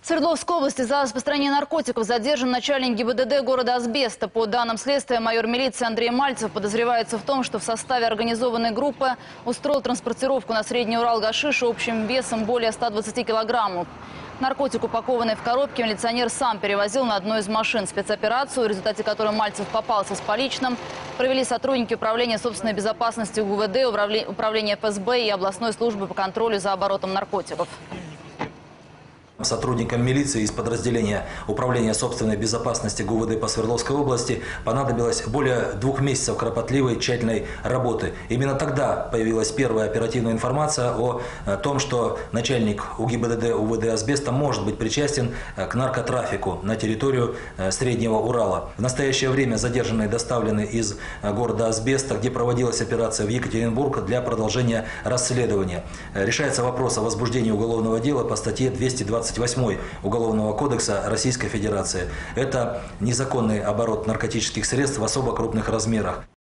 В Свердловской области за распространение наркотиков задержан начальник ГИБДД города Азбеста. По данным следствия, майор милиции Андрей Мальцев подозревается в том, что в составе организованной группы устроил транспортировку на Средний Урал гашиша общим весом более 120 килограммов. Наркотик, упакованный в коробке, милиционер сам перевозил на одной из машин. Спецоперацию, в результате которой Мальцев попался с поличным, провели сотрудники Управления собственной безопасности ГУВД, Управления ФСБ и областной службы по контролю за оборотом наркотиков. Сотрудникам милиции из подразделения Управления собственной безопасности ГУВД по Свердловской области понадобилось более 2 месяцев кропотливой, тщательной работы. Именно тогда появилась первая оперативная информация о том, что начальник УГИБДД УВД Азбеста может быть причастен к наркотрафику на территорию Среднего Урала. В настоящее время задержанные доставлены из города Азбеста, где проводилась операция, в Екатеринбург для продолжения расследования. Решается вопрос о возбуждении уголовного дела по статье 228 Уголовного кодекса Российской Федерации. Это незаконный оборот наркотических средств в особо крупных размерах.